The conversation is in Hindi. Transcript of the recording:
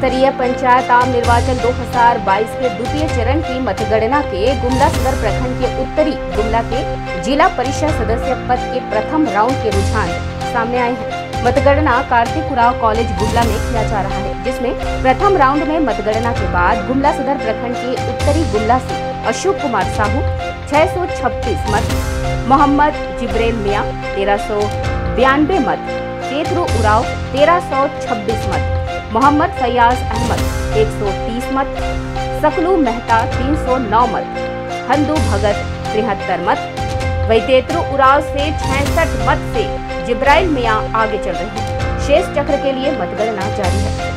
स्तरीय पंचायत आम निर्वाचन 2022 के द्वितीय चरण की मतगणना के गुमला सदर प्रखंड के उत्तरी गुमला के जिला परिषद सदस्य पद के प्रथम राउंड के रुझान सामने आए हैं। मतगणना कार्तिक उरांव कॉलेज गुमला में किया जा रहा है, जिसमें प्रथम राउंड में मतगणना के बाद गुमला सदर प्रखंड के उत्तरी गुमला से अशोक कुमार साहू 636 मत, मोहम्मद जिब्रेल मियां 1392 मत, तेतरू उरांव 1326 मत, मोहम्मद फैयाज अहमद 130 मत, सकलू मेहता 309 मत, हंदू भगत 73 मत, वही तेतरू उरांव से 66 मत से जिब्राइल मियां आगे चल रहे हैं। शेष चक्र के लिए मतगणना जारी है।